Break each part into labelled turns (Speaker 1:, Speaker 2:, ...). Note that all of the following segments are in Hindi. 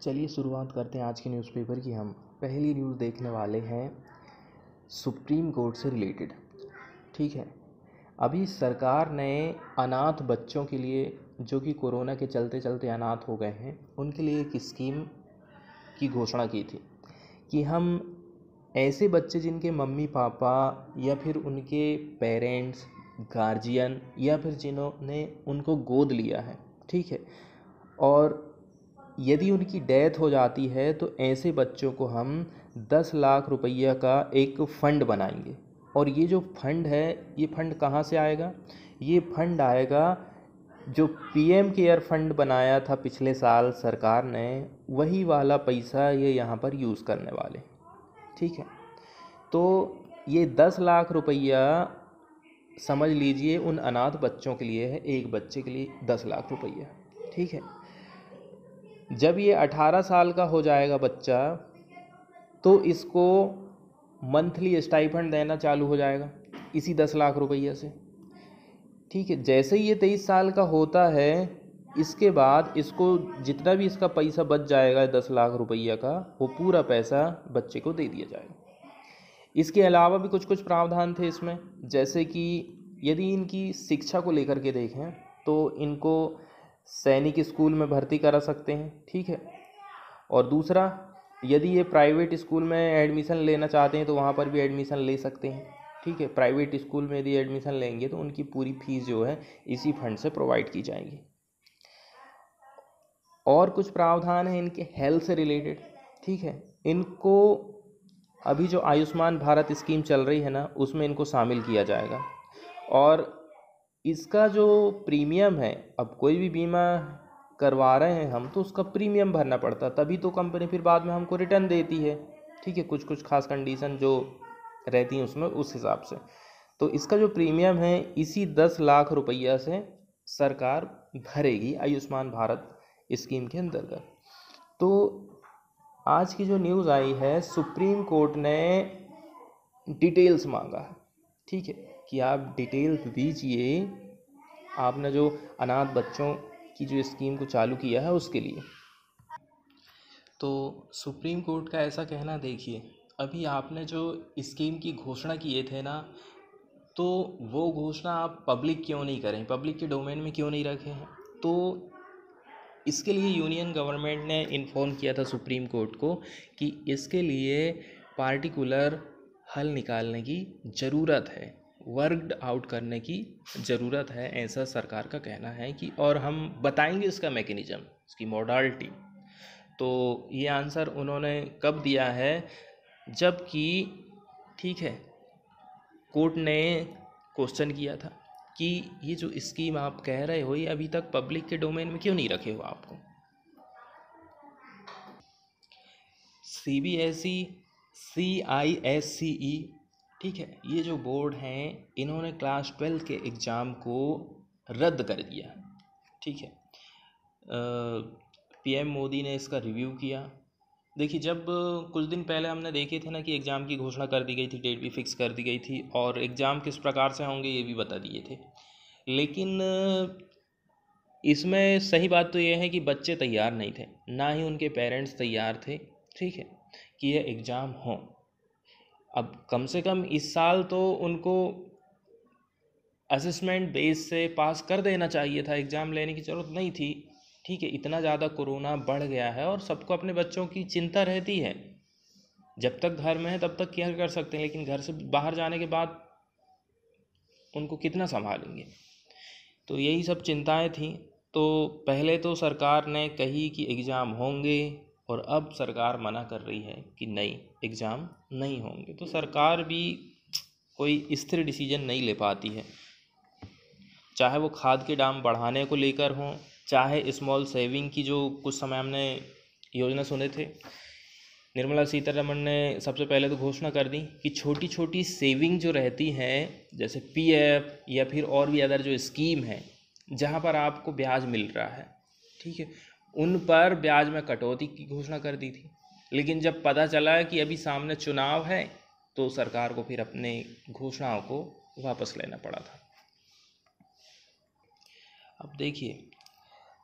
Speaker 1: चलिए शुरुआत करते हैं आज के न्यूज़पेपर की। हम पहली न्यूज़ देखने वाले हैं सुप्रीम कोर्ट से रिलेटेड। ठीक है, अभी सरकार ने अनाथ बच्चों के लिए जो कि कोरोना के चलते चलते अनाथ हो गए हैं उनके लिए एक स्कीम की घोषणा की थी कि हम ऐसे बच्चे जिनके मम्मी पापा या फिर उनके पेरेंट्स, गार्जियन या फिर जिन्होंने उनको गोद लिया है, ठीक है, और यदि उनकी डेथ हो जाती है तो ऐसे बच्चों को हम 10 लाख रुपया का एक फ़ंड बनाएंगे। और ये जो फंड है, ये फंड कहाँ से आएगा? ये फंड आएगा जो पीएम केयर फंड बनाया था पिछले साल सरकार ने, वही वाला पैसा ये यहाँ पर यूज़ करने वाले। ठीक है, तो ये 10 लाख रुपया समझ लीजिए उन अनाथ बच्चों के लिए है, एक बच्चे के लिए 10 लाख रुपया। ठीक है, जब ये 18 साल का हो जाएगा बच्चा तो इसको मंथली स्टाइपेंड देना चालू हो जाएगा इसी 10 लाख रुपये से। ठीक है, जैसे ही ये 23 साल का होता है इसके बाद इसको जितना भी इसका पैसा बच जाएगा 10 लाख रुपया का, वो पूरा पैसा बच्चे को दे दिया जाएगा। इसके अलावा भी कुछ कुछ प्रावधान थे इसमें, जैसे कि यदि इनकी शिक्षा को लेकर के देखें तो इनको सैनिक स्कूल में भर्ती करा सकते हैं। ठीक है, और दूसरा, यदि ये प्राइवेट स्कूल में एडमिशन लेना चाहते हैं तो वहाँ पर भी एडमिशन ले सकते हैं। ठीक है, प्राइवेट स्कूल में यदि एडमिशन लेंगे तो उनकी पूरी फीस जो है इसी फंड से प्रोवाइड की जाएगी। और कुछ प्रावधान है इनके हेल्थ से रिलेटेड। ठीक है, इनको अभी जो आयुष्मान भारत स्कीम चल रही है ना, उसमें इनको शामिल किया जाएगा। और इसका जो प्रीमियम है, अब कोई भी बीमा करवा रहे हैं हम तो उसका प्रीमियम भरना पड़ता, तभी तो कंपनी फिर बाद में हमको रिटर्न देती है। ठीक है, कुछ कुछ खास कंडीशन जो रहती हैं उसमें, उस हिसाब से। तो इसका जो प्रीमियम है इसी 10 लाख रुपया से सरकार भरेगी आयुष्मान भारत स्कीम के अंतर्गत। तो आज की जो न्यूज़ आई है, सुप्रीम कोर्ट ने डिटेल्स मांगा है। ठीक है, कि आप डिटेल्स दीजिए आपने जो अनाथ बच्चों की जो स्कीम को चालू किया है उसके लिए। तो सुप्रीम कोर्ट का ऐसा कहना, देखिए अभी आपने जो स्कीम की घोषणा किए थे ना, तो वो घोषणा आप पब्लिक क्यों नहीं करें, पब्लिक के डोमेन में क्यों नहीं रखे हैं? तो इसके लिए यूनियन गवर्नमेंट ने इन्फॉर्म किया था सुप्रीम कोर्ट को कि इसके लिए पार्टिकुलर हल निकालने की ज़रूरत है, वर्कड आउट करने की ज़रूरत है, ऐसा सरकार का कहना है कि, और हम बताएंगे इसका मैकेनिज़्म, इसकी मॉडलिटी। तो ये आंसर उन्होंने कब दिया है? जबकि ठीक है, कोर्ट ने क्वेश्चन किया था कि ये जो स्कीम आप कह रहे हो ये अभी तक पब्लिक के डोमेन में क्यों नहीं रखे हो आपको? CBSE, CISCE, ठीक है, ये जो बोर्ड हैं इन्होंने क्लास 12 के एग्ज़ाम को रद्द कर दिया। ठीक है, PM मोदी ने इसका रिव्यू किया। देखिए, जब कुछ दिन पहले हमने देखे थे ना कि एग्ज़ाम की घोषणा कर दी गई थी, डेट भी फिक्स कर दी गई थी और एग्ज़ाम किस प्रकार से होंगे ये भी बता दिए थे, लेकिन इसमें सही बात तो ये है कि बच्चे तैयार नहीं थे, ना ही उनके पेरेंट्स तैयार थे। ठीक है, कि ये एग्ज़ाम हो। अब कम से कम इस साल तो उनको असेसमेंट बेस से पास कर देना चाहिए था, एग्ज़ाम लेने की ज़रूरत नहीं थी। ठीक है, इतना ज़्यादा कोरोना बढ़ गया है और सबको अपने बच्चों की चिंता रहती है। जब तक घर में है तब तक केयर कर सकते हैं, लेकिन घर से बाहर जाने के बाद उनको कितना संभालेंगे? तो यही सब चिंताएं थी। तो पहले तो सरकार ने कही कि एग्ज़ाम होंगे और अब सरकार मना कर रही है कि नहीं, एग्ज़ाम नहीं होंगे। तो सरकार भी कोई स्थिर डिसीजन नहीं ले पाती है, चाहे वो खाद के दाम बढ़ाने को लेकर हों, चाहे स्मॉल सेविंग की जो कुछ समय हमने योजना सुने थे। निर्मला सीतारमण ने सबसे पहले तो घोषणा कर दी कि छोटी छोटी सेविंग जो रहती हैं, जैसे PF या फिर और भी अदर जो स्कीम है जहाँ पर आपको ब्याज मिल रहा है, ठीक है, उन पर ब्याज में कटौती की घोषणा कर दी थी। लेकिन जब पता चला कि अभी सामने चुनाव है तो सरकार को फिर अपने घोषणाओं को वापस लेना पड़ा था। अब देखिए,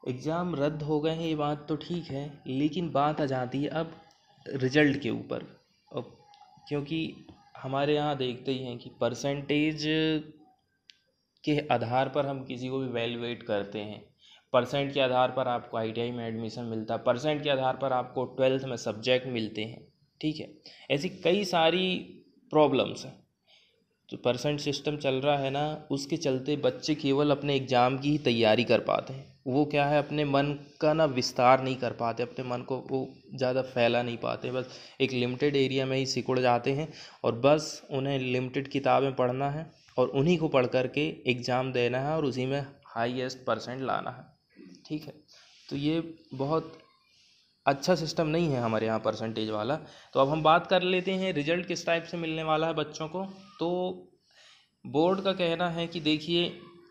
Speaker 1: एग्ज़ाम रद्द हो गए हैं ये बात तो ठीक है, लेकिन बात आ जाती है अब रिजल्ट के ऊपर। अब क्योंकि हमारे यहाँ देखते ही हैं कि परसेंटेज के आधार पर हम किसी को भी वैल्यूएट करते हैं। परसेंट के आधार पर आपको आईटीआई में एडमिशन मिलता है, परसेंट के आधार पर आपको 12th में सब्जेक्ट मिलते हैं, ठीक है। ऐसी कई सारी प्रॉब्लम्स हैं। जो परसेंट सिस्टम चल रहा है ना, उसके चलते बच्चे केवल अपने एग्ज़ाम की ही तैयारी कर पाते हैं। वो क्या है, अपने मन का ना विस्तार नहीं कर पाते, अपने मन को वो ज़्यादा फैला नहीं पाते, बस एक लिमिटेड एरिया में ही सिकुड़ जाते हैं। और बस उन्हें लिमिटेड किताबें पढ़ना है और उन्हीं को पढ़ करके एग्ज़ाम देना है और उसी में हाईएस्ट परसेंट लाना है, ठीक है। तो ये बहुत अच्छा सिस्टम नहीं है हमारे यहाँ परसेंटेज वाला। तो अब हम बात कर लेते हैं रिजल्ट किस टाइप से मिलने वाला है बच्चों को। तो बोर्ड का कहना है कि देखिए,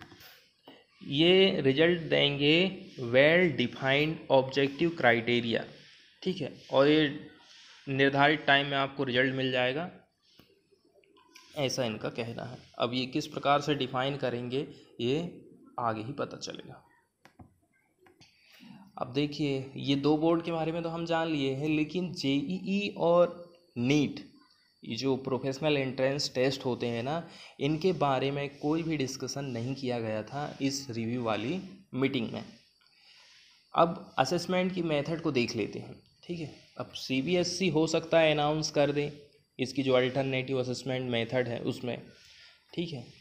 Speaker 1: ये रिजल्ट देंगे वेल डिफाइंड ऑब्जेक्टिव क्राइटेरिया, ठीक है, और ये निर्धारित टाइम में आपको रिजल्ट मिल जाएगा, ऐसा इनका कहना है। अब ये किस प्रकार से डिफाइन करेंगे ये आगे ही पता चलेगा। अब देखिए, ये दो बोर्ड के बारे में तो हम जान लिए हैं, लेकिन जेईई और नीट, ये जो प्रोफेशनल एंट्रेंस टेस्ट होते हैं ना, इनके बारे में कोई भी डिस्कशन नहीं किया गया था इस रिव्यू वाली मीटिंग में। अब असेसमेंट की मेथड को देख लेते हैं, ठीक है। अब सीबीएसई हो सकता है अनाउंस कर दे इसकी जो अल्टरनेटिव असेसमेंट मेथड है उसमें, ठीक है।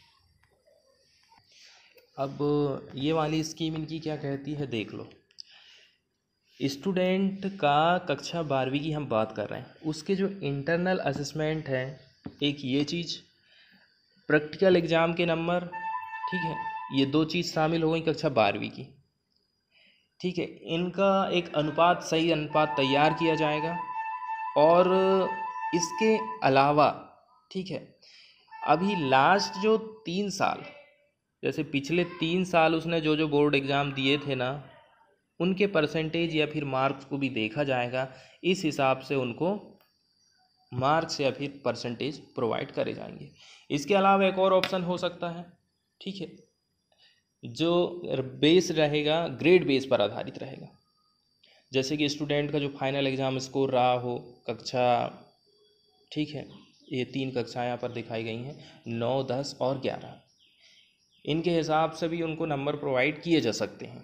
Speaker 1: अब ये वाली स्कीम इनकी क्या कहती है देख लो। स्टूडेंट का कक्षा 12वीं की हम बात कर रहे हैं, उसके जो इंटरनल असेसमेंट है, एक ये चीज़, प्रैक्टिकल एग्ज़ाम के नंबर, ठीक है, ये दो चीज़ शामिल हो गई कक्षा 12वीं की, ठीक है। इनका एक अनुपात, सही अनुपात तैयार किया जाएगा। और इसके अलावा, ठीक है, अभी लास्ट जो 3 साल, जैसे पिछले 3 साल उसने जो जो बोर्ड एग्ज़ाम दिए थे ना, उनके परसेंटेज या फिर मार्क्स को भी देखा जाएगा। इस हिसाब से उनको मार्क्स या फिर परसेंटेज प्रोवाइड करे जाएंगे। इसके अलावा एक और ऑप्शन हो सकता है, ठीक है, जो बेस रहेगा, ग्रेड बेस पर आधारित रहेगा। जैसे कि स्टूडेंट का जो फाइनल एग्ज़ाम स्कोर रहा हो कक्षा, ठीक है, ये 3 कक्षाएँ यहाँ पर दिखाई गई हैं, 9, 10 और 11, इनके हिसाब से भी उनको नंबर प्रोवाइड किए जा सकते हैं।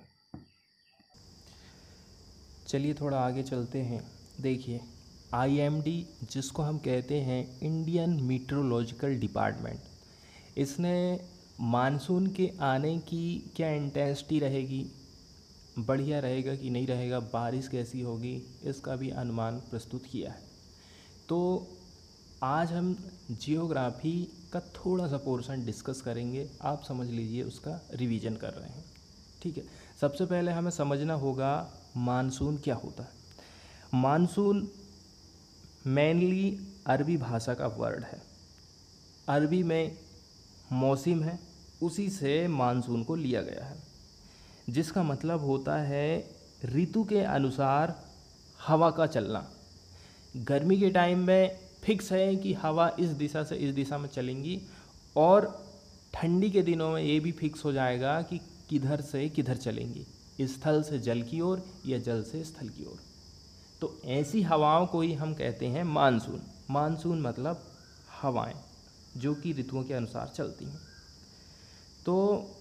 Speaker 1: चलिए थोड़ा आगे चलते हैं। देखिए, आईएमडी, जिसको हम कहते हैं इंडियन मीट्रोलॉजिकल डिपार्टमेंट, इसने मानसून के आने की क्या इंटेंसिटी रहेगी, बढ़िया रहेगा कि नहीं रहेगा, बारिश कैसी होगी, इसका भी अनुमान प्रस्तुत किया है। तो आज हम जियोग्राफी का थोड़ा सा पोर्शन डिस्कस करेंगे, आप समझ लीजिए उसका रिवीजन कर रहे हैं, ठीक है। सबसे पहले हमें समझना होगा मानसून क्या होता है। मानसून मेनली अरबी भाषा का वर्ड है, अरबी में मौसम है, उसी से मानसून को लिया गया है, जिसका मतलब होता है ऋतु के अनुसार हवा का चलना। गर्मी के टाइम में फिक्स है कि हवा इस दिशा से इस दिशा में चलेंगी, और ठंडी के दिनों में ये भी फिक्स हो जाएगा कि किधर से किधर चलेंगी, स्थल से जल की ओर या जल से स्थल की ओर। तो ऐसी हवाओं को ही हम कहते हैं मानसून। मानसून मतलब हवाएं जो कि ऋतुओं के अनुसार चलती हैं। तो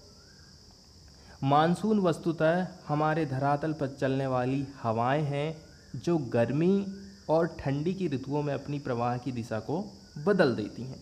Speaker 1: मानसून वस्तुतः हमारे धरातल पर चलने वाली हवाएं हैं जो गर्मी और ठंडी की ऋतुओं में अपनी प्रवाह की दिशा को बदल देती हैं।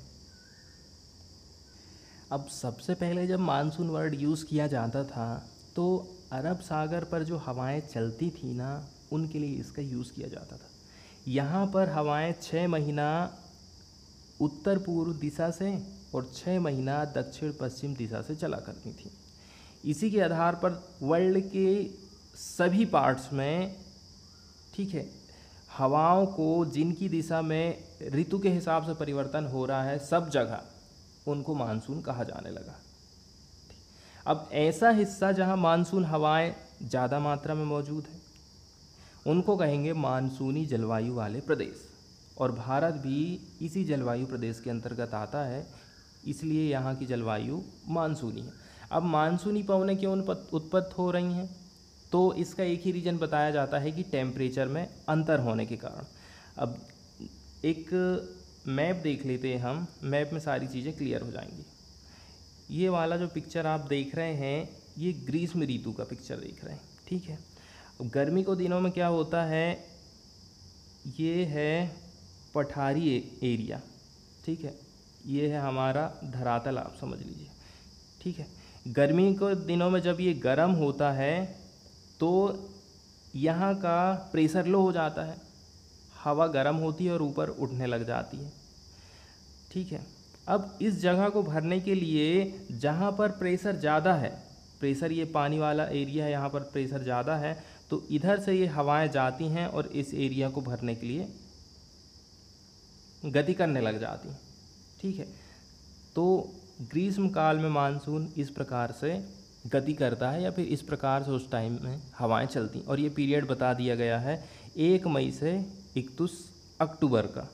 Speaker 1: अब सबसे पहले जब मानसून वर्ड यूज़ किया जाता था तो अरब सागर पर जो हवाएं चलती थी ना, उनके लिए इसका यूज़ किया जाता था। यहाँ पर हवाएं 6 महीना उत्तर पूर्व दिशा से और 6 महीना दक्षिण पश्चिम दिशा से चला करती थी। इसी के आधार पर वर्ल्ड के सभी पार्ट्स में, ठीक है, हवाओं को जिनकी दिशा में ऋतु के हिसाब से परिवर्तन हो रहा है, सब जगह उनको मानसून कहा जाने लगा। अब ऐसा हिस्सा जहां मानसून हवाएं ज़्यादा मात्रा में मौजूद है, उनको कहेंगे मानसूनी जलवायु वाले प्रदेश, और भारत भी इसी जलवायु प्रदेश के अंतर्गत आता है, इसलिए यहाँ की जलवायु मानसूनी है। अब मानसूनी पवनें क्यों उत्पन्न हो रही हैं, तो इसका एक ही रीज़न बताया जाता है कि टेम्परेचर में अंतर होने के कारण। अब एक मैप देख लेते हैं हम, मैप में सारी चीज़ें क्लियर हो जाएंगी। ये वाला जो पिक्चर आप देख रहे हैं ये ग्रीष्म ऋतु का पिक्चर देख रहे हैं, ठीक है। अब गर्मी को दिनों में क्या होता है, ये है पठारी एरिया, ठीक है, ये है हमारा धरातल, आप समझ लीजिए, ठीक है। गर्मी के दिनों में जब ये गर्म होता है तो यहाँ का प्रेशर लो हो जाता है, हवा गर्म होती है और ऊपर उठने लग जाती है, ठीक है। अब इस जगह को भरने के लिए जहाँ पर प्रेशर ज़्यादा है, प्रेशर ये पानी वाला एरिया है, यहाँ पर प्रेशर ज़्यादा है, तो इधर से ये हवाएं जाती हैं और इस एरिया को भरने के लिए गति करने लग जाती हैं, ठीक है। तो ग्रीष्म काल में मानसून इस प्रकार से गति करता है या फिर इस प्रकार से उस टाइम में हवाएं चलती, और ये पीरियड बता दिया गया है 1 मई से 31 अक्टूबर का।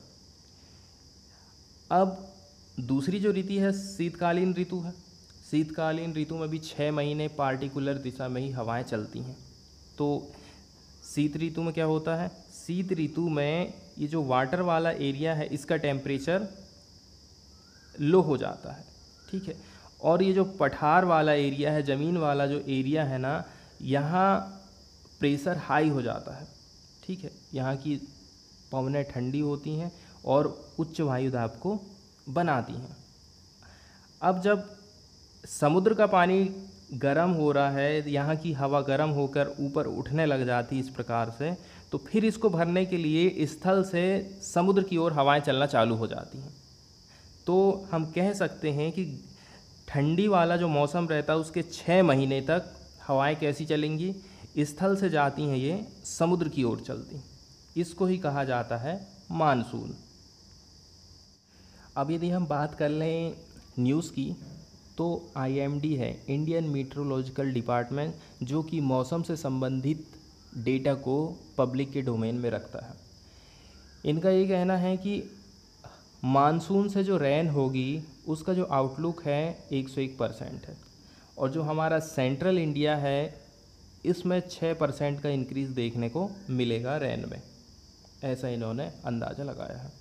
Speaker 1: अब दूसरी जो ऋतु है शीतकालीन ऋतु है। शीतकालीन ऋतु में भी 6 महीने पार्टिकुलर दिशा में ही हवाएं चलती हैं। तो शीत ऋतु में क्या होता है, शीत ऋतु में ये जो वाटर वाला एरिया है इसका टेम्परेचर लो हो जाता है, ठीक है। और ये जो पठार वाला एरिया है, ज़मीन वाला जो एरिया है ना, यहाँ प्रेशर हाई हो जाता है, ठीक है। यहाँ की पवनें ठंडी होती हैं और उच्च वायुदाब को बनाती हैं। अब जब समुद्र का पानी गर्म हो रहा है, यहाँ की हवा गर्म होकर ऊपर उठने लग जाती है इस प्रकार से, तो फिर इसको भरने के लिए स्थल से समुद्र की ओर हवाएं चलना चालू हो जाती हैं। तो हम कह सकते हैं कि ठंडी वाला जो मौसम रहता है उसके 6 महीने तक हवाएं कैसी चलेंगी, स्थल से जाती हैं ये समुद्र की ओर चलती, इसको ही कहा जाता है मानसून। अब यदि हम बात कर लें न्यूज़ की, तो IMD है, इंडियन मीटरोलॉजिकल डिपार्टमेंट, जो कि मौसम से संबंधित डेटा को पब्लिक के डोमेन में रखता है। इनका ये कहना है कि मानसून से जो रेन होगी उसका जो आउटलुक है 101% है, और जो हमारा सेंट्रल इंडिया है इसमें 6% का इंक्रीज़ देखने को मिलेगा रेन में, ऐसा इन्होंने अंदाज़ा लगाया है।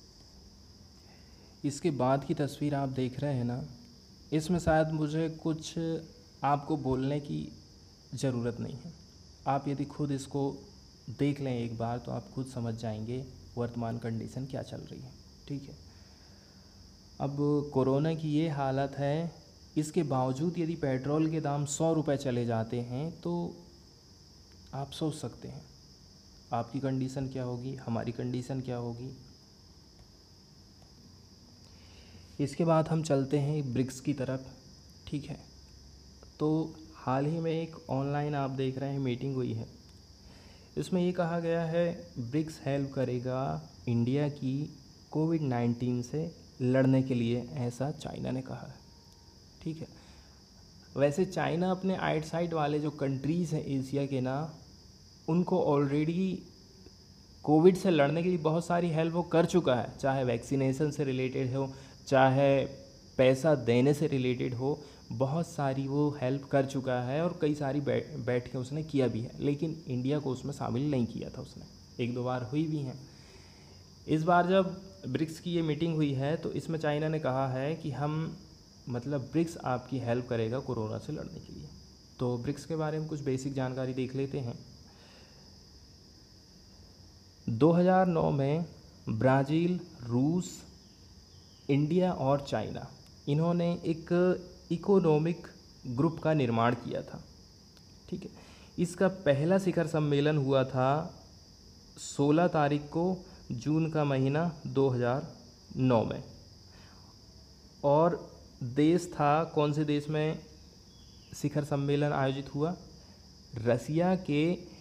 Speaker 1: इसके बाद की तस्वीर आप देख रहे हैं ना, इसमें शायद मुझे कुछ आपको बोलने की ज़रूरत नहीं है। आप यदि खुद इसको देख लें एक बार तो आप खुद समझ जाएंगे वर्तमान कंडीशन क्या चल रही है, ठीक है। अब कोरोना की ये हालत है, इसके बावजूद यदि पेट्रोल के दाम 100 रुपये चले जाते हैं तो आप सोच सकते हैं आपकी कंडीशन क्या होगी, हमारी कंडीशन क्या होगी। इसके बाद हम चलते हैं ब्रिक्स की तरफ, ठीक है। तो हाल ही में एक ऑनलाइन आप देख रहे हैं मीटिंग हुई है, इसमें ये कहा गया है ब्रिक्स हेल्प करेगा इंडिया की कोविड-19 से लड़ने के लिए, ऐसा चाइना ने कहा है, ठीक है। वैसे चाइना अपने आउटसाइड वाले जो कंट्रीज़ हैं एशिया के ना, उनको ऑलरेडी कोविड से लड़ने के लिए बहुत सारी हेल्प वो कर चुका है, चाहे वैक्सीनेशन से रिलेटेड हो, चाहे पैसा देने से रिलेटेड हो, बहुत सारी वो हेल्प कर चुका है और कई सारी बैठ के उसने किया भी है, लेकिन इंडिया को उसमें शामिल नहीं किया था उसने। 1-2 बार हुई भी हैं। इस बार जब ब्रिक्स की ये मीटिंग हुई है तो इसमें चाइना ने कहा है कि हम मतलब ब्रिक्स आपकी हेल्प करेगा कोरोना से लड़ने के लिए। तो ब्रिक्स के बारे में कुछ बेसिक जानकारी देख लेते हैं। 2009 में ब्राज़ील, रूस, इंडिया और चाइना, इन्होंने एक इकोनॉमिक ग्रुप का निर्माण किया था, ठीक है। इसका पहला शिखर सम्मेलन हुआ था 16 तारीख को, जून का महीना 2009 में, और देश था, कौन से देश में शिखर सम्मेलन आयोजित हुआ, रसिया के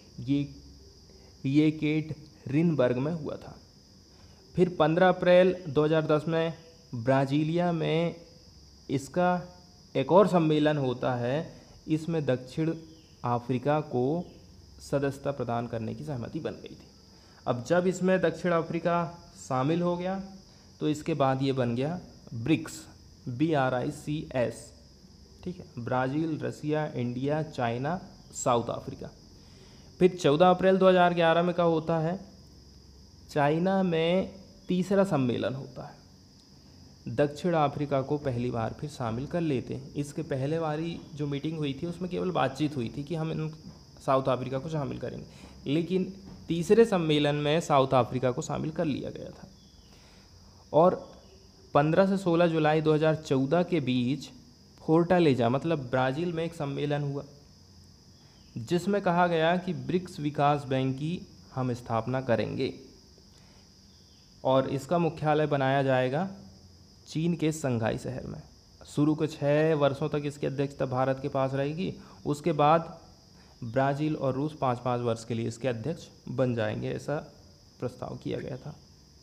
Speaker 1: येकेटरिनबर्ग में हुआ था। फिर 15 अप्रैल 2010 में ब्राज़ीलिया में इसका एक और सम्मेलन होता है, इसमें दक्षिण अफ्रीका को सदस्यता प्रदान करने की सहमति बन गई थी। अब जब इसमें दक्षिण अफ्रीका शामिल हो गया तो इसके बाद ये बन गया ब्रिक्स, BRICS, ठीक है। ब्राज़ील, रसिया, इंडिया, चाइना, साउथ अफ्रीका, फिर 14 अप्रैल 2011 में क्या होता है, चाइना में तीसरा सम्मेलन होता है। दक्षिण अफ्रीका को पहली बार फिर शामिल कर लेते हैं। इसके पहले वाली जो मीटिंग हुई थी उसमें केवल बातचीत हुई थी कि हम इन साउथ अफ्रीका को शामिल करेंगे, लेकिन तीसरे सम्मेलन में साउथ अफ्रीका को शामिल कर लिया गया था। और 15 से 16 जुलाई 2014 के बीच फोर्टालेजा मतलब ब्राज़ील में एक सम्मेलन हुआ, जिसमें कहा गया कि ब्रिक्स विकास बैंक की हम स्थापना करेंगे और इसका मुख्यालय बनाया जाएगा चीन के शंघाई शहर में। शुरू के 6 वर्षों तक इसकी अध्यक्षता भारत के पास रहेगी। उसके बाद ब्राज़ील और रूस 5-5 वर्ष के लिए इसके अध्यक्ष बन जाएंगे, ऐसा प्रस्ताव किया गया था।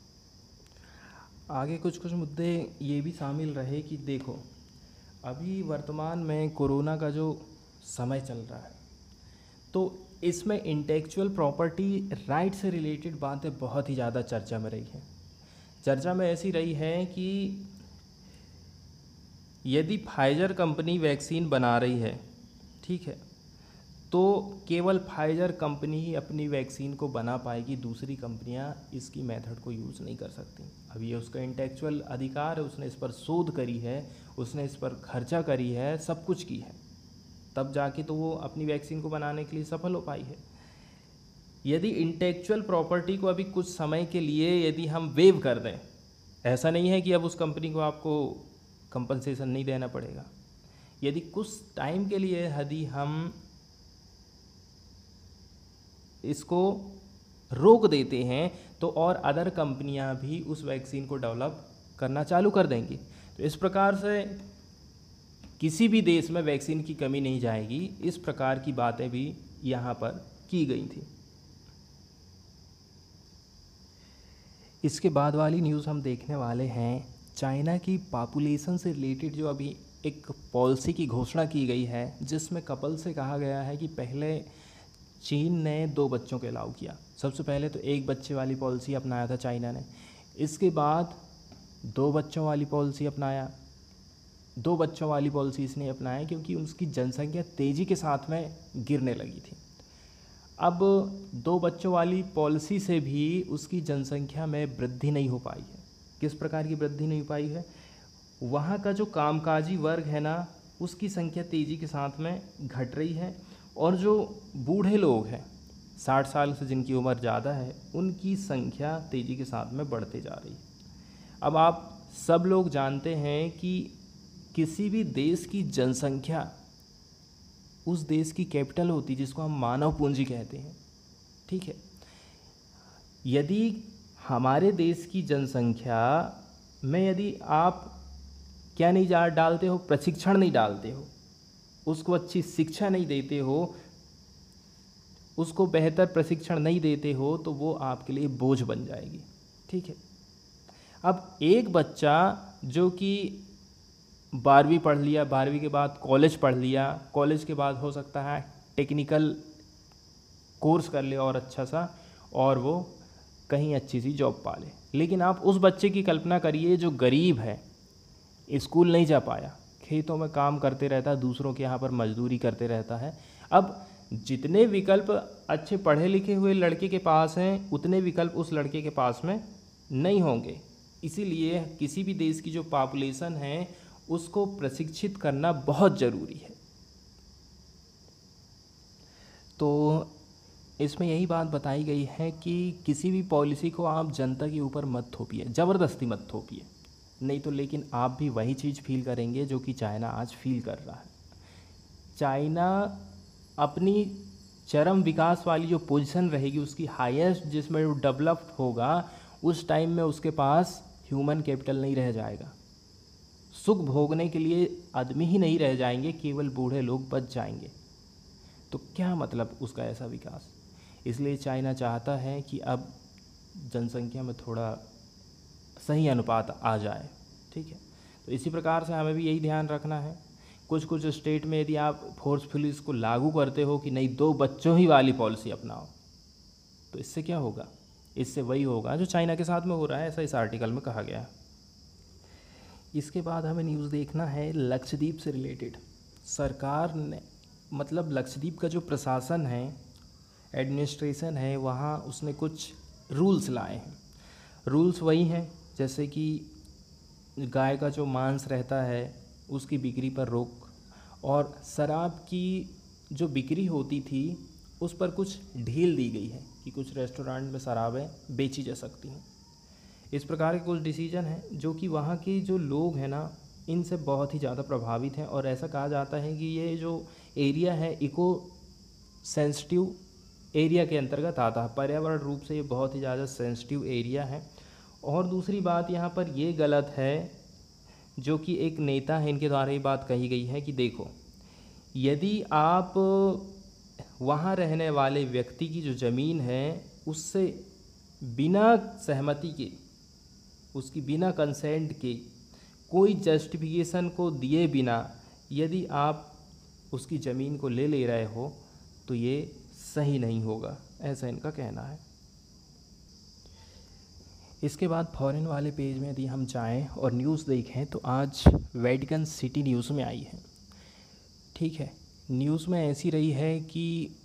Speaker 1: आगे कुछ मुद्दे ये भी शामिल रहे कि देखो, अभी वर्तमान में कोरोना का जो समय चल रहा है, तो इसमें इंटेलेक्चुअल प्रॉपर्टी राइट से रिलेटेड बातें बहुत ही ज़्यादा चर्चा में रही हैं। चर्चा में ऐसी रही है कि यदि फाइजर कंपनी वैक्सीन बना रही है, ठीक है, तो केवल फाइजर कंपनी ही अपनी वैक्सीन को बना पाएगी, दूसरी कंपनियां इसकी मेथड को यूज़ नहीं कर सकती। अब ये उसका इंटेलेक्चुअल अधिकार है, उसने इस पर शोध करी है, उसने इस पर खर्चा करी है, सब कुछ की है, तब जाके तो वो अपनी वैक्सीन को बनाने के लिए सफल हो पाई है। यदि इंटेलेक्चुअल प्रॉपर्टी को अभी कुछ समय के लिए यदि हम वेव कर दें, ऐसा नहीं है कि अब उस कंपनी को आपको कंपनसेशन नहीं देना पड़ेगा, यदि कुछ टाइम के लिए यदि हम इसको रोक देते हैं तो और अदर कंपनियां भी उस वैक्सीन को डेवलप करना चालू कर देंगी। तो इस प्रकार से किसी भी देश में वैक्सीन की कमी नहीं जाएगी। इस प्रकार की बातें भी यहाँ पर की गई थी। इसके बाद वाली न्यूज़ हम देखने वाले हैं, चाइना की पॉपुलेशन से रिलेटेड जो अभी एक पॉलिसी की घोषणा की गई है, जिसमें कपल से कहा गया है कि पहले चीन ने 2 बच्चों को अलाउ किया। सबसे पहले तो 1 बच्चे वाली पॉलिसी अपनाया था चाइना ने, इसके बाद 2 बच्चों वाली पॉलिसी अपनाया। 2 बच्चों वाली पॉलिसी इसने अपनाया क्योंकि उसकी जनसंख्या तेज़ी के साथ में गिरने लगी थी। अब 2 बच्चों वाली पॉलिसी से भी उसकी जनसंख्या में वृद्धि नहीं हो पाई है। किस प्रकार की वृद्धि नहीं हो पाई है, वहाँ का जो कामकाजी वर्ग है ना, उसकी संख्या तेज़ी के साथ में घट रही है, और जो बूढ़े लोग हैं 60 साल से जिनकी उम्र ज़्यादा है, उनकी संख्या तेज़ी के साथ में बढ़ते जा रही है। अब आप सब लोग जानते हैं कि किसी भी देश की जनसंख्या उस देश की कैपिटल होती है, जिसको हम मानव पूंजी कहते हैं, ठीक है। यदि हमारे देश की जनसंख्या में यदि आप क्या नहीं डालते हो, प्रशिक्षण नहीं डालते हो, उसको अच्छी शिक्षा नहीं देते हो, उसको बेहतर प्रशिक्षण नहीं देते हो, तो वो आपके लिए बोझ बन जाएगी, ठीक है। अब एक बच्चा जो कि 12वीं पढ़ लिया, 12वीं के बाद कॉलेज पढ़ लिया, कॉलेज के बाद हो सकता है टेक्निकल कोर्स कर ले और अच्छा सा, और वो कहीं अच्छी सी जॉब पा ले, लेकिन आप उस बच्चे की कल्पना करिए जो गरीब है, स्कूल नहीं जा पाया, खेतों में काम करते रहता है, दूसरों के यहाँ पर मजदूरी करते रहता है। अब जितने विकल्प अच्छे पढ़े लिखे हुए लड़के के पास हैं, उतने विकल्प उस लड़के के पास में नहीं होंगे। इसीलिए किसी भी देश की जो पॉपुलेशन है उसको प्रशिक्षित करना बहुत ज़रूरी है। तो इसमें यही बात बताई गई है कि किसी भी पॉलिसी को आप जनता के ऊपर मत थोपिए, ज़बरदस्ती मत थोपिए, नहीं तो लेकिन आप भी वही चीज़ फील करेंगे जो कि चाइना आज फील कर रहा है। चाइना अपनी चरम विकास वाली जो पोजीशन रहेगी, उसकी हाईएस्ट जिसमें वो डेवलप्ड होगा, उस टाइम में उसके पास ह्यूमन कैपिटल नहीं रह जाएगा। सुख भोगने के लिए आदमी ही नहीं रह जाएंगे, केवल बूढ़े लोग बच जाएंगे। तो क्या मतलब उसका ऐसा विकास। इसलिए चाइना चाहता है कि अब जनसंख्या में थोड़ा सही अनुपात आ जाए, ठीक है। तो इसी प्रकार से हमें भी यही ध्यान रखना है। कुछ कुछ स्टेट में यदि आप फोर्सफुली इसको लागू करते हो कि नहीं 2 बच्चों ही वाली पॉलिसी अपनाओ, तो इससे क्या होगा, इससे वही होगा जो चाइना के साथ में हो रहा है, ऐसा इस आर्टिकल में कहा गया है। इसके बाद हमें न्यूज़ देखना है लक्षद्वीप से रिलेटेड। सरकार ने मतलब लक्षद्वीप का जो प्रशासन है एडमिनिस्ट्रेशन है वहाँ उसने कुछ रूल्स लाए हैं। रूल्स वही हैं जैसे कि गाय का जो मांस रहता है उसकी बिक्री पर रोक, और शराब की जो बिक्री होती थी उस पर कुछ ढील दी गई है कि कुछ रेस्टोरेंट में शराबें बेची जा सकती हैं। इस प्रकार के कुछ डिसीजन हैं जो कि वहाँ के जो लोग हैं ना इनसे बहुत ही ज़्यादा प्रभावित हैं, और ऐसा कहा जाता है कि ये जो एरिया है इको सेंसिटिव एरिया के अंतर्गत आता है। पर्यावरण रूप से ये बहुत ही ज़्यादा सेंसिटिव एरिया है। और दूसरी बात यहाँ पर ये गलत है जो कि एक नेता है इनके द्वारा ये बात कही गई है कि देखो, यदि आप वहाँ रहने वाले व्यक्ति की जो ज़मीन है उससे बिना सहमति के, उसकी बिना कंसेंट के, कोई जस्टिफिकेशन को दिए बिना यदि आप उसकी ज़मीन को ले रहे हो तो ये सही नहीं होगा, ऐसा इनका कहना है। इसके बाद फॉरेन वाले पेज में यदि हम जाएं और न्यूज़ देखें तो आज वेटिकन सिटी न्यूज़ में आई है। ठीक है, न्यूज़ में ऐसी रही है कि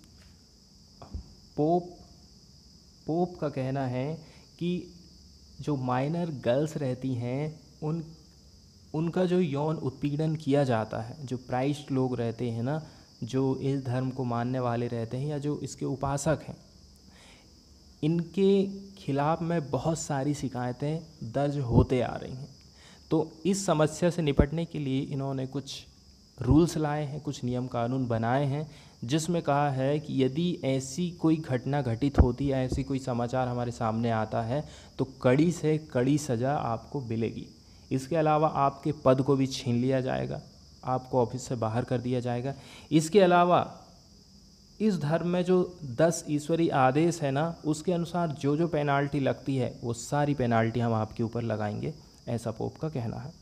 Speaker 1: पोप का कहना है कि जो माइनर गर्ल्स रहती हैं उनका जो यौन उत्पीड़न किया जाता है, जो प्राइस्ट लोग रहते हैं ना, जो इस धर्म को मानने वाले रहते हैं या जो इसके उपासक हैं, इनके खिलाफ़ में बहुत सारी शिकायतें दर्ज होते आ रही हैं। तो इस समस्या से निपटने के लिए इन्होंने कुछ रूल्स लाए हैं, कुछ नियम कानून बनाए हैं, जिसमें कहा है कि यदि ऐसी कोई घटना घटित होती है, ऐसी कोई समाचार हमारे सामने आता है तो कड़ी से कड़ी सज़ा आपको मिलेगी। इसके अलावा आपके पद को भी छीन लिया जाएगा, आपको ऑफिस से बाहर कर दिया जाएगा। इसके अलावा इस धर्म में जो 10 ईश्वरीय आदेश है ना, उसके अनुसार जो जो पेनाल्टी लगती है वो सारी पेनाल्टी हम आपके ऊपर लगाएंगे, ऐसा पोप का कहना है।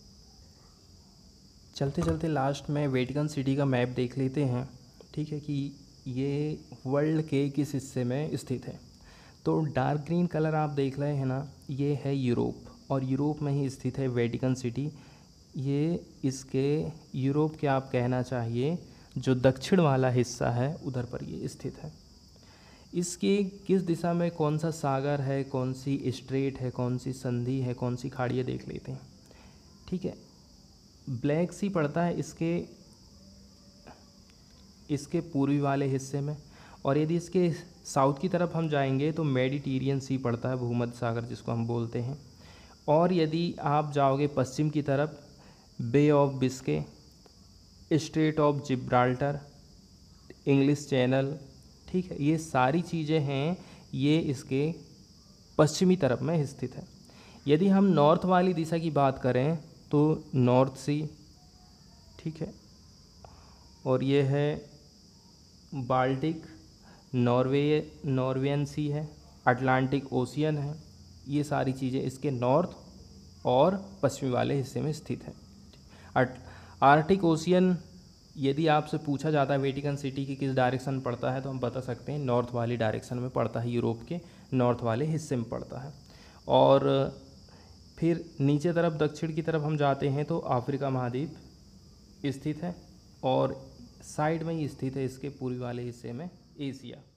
Speaker 1: चलते चलते लास्ट में वेटिकन सिटी का मैप देख लेते हैं। ठीक है, कि ये वर्ल्ड के किस हिस्से में स्थित है। तो डार्क ग्रीन कलर आप देख रहे हैं ना, ये है यूरोप, और यूरोप में ही स्थित है वेटिकन सिटी। ये इसके यूरोप के आप कहना चाहिए जो दक्षिण वाला हिस्सा है उधर पर ये स्थित है। इसके किस दिशा में कौन सा सागर है, कौन सी स्ट्रेट है, कौन सी संधि है, कौन सी खाड़ी है, देख लेते हैं। ठीक है, ब्लैक सी पड़ता है इसके पूर्वी वाले हिस्से में, और यदि इसके साउथ की तरफ हम जाएंगे तो मेडिटेरियन सी पड़ता है, भूमध्य सागर जिसको हम बोलते हैं। और यदि आप जाओगे पश्चिम की तरफ, Bay of Biscay, Strait of Gibraltar, English Channel, ठीक है, ये सारी चीज़ें हैं, ये इसके पश्चिमी तरफ में स्थित है। यदि हम नॉर्थ वाली दिशा की बात करें तो नॉर्थ सी, ठीक है, और ये है बाल्टिक, नॉर्वेयन सी है, अटलांटिक ओशियन है। ये सारी चीज़ें इसके नॉर्थ और पश्चिमी वाले हिस्से में स्थित है। आर्कटिक ओशियन यदि आपसे पूछा जाता है वेटिकन सिटी की किस डायरेक्शन पड़ता है तो हम बता सकते हैं नॉर्थ वाली डायरेक्शन में पड़ता है, यूरोप के नॉर्थ वाले हिस्से में पड़ता है। और फिर नीचे तरफ दक्षिण की तरफ हम जाते हैं तो अफ्रीका महाद्वीप स्थित है, और साइड में ही स्थित है इसके पूर्वी वाले हिस्से में एशिया।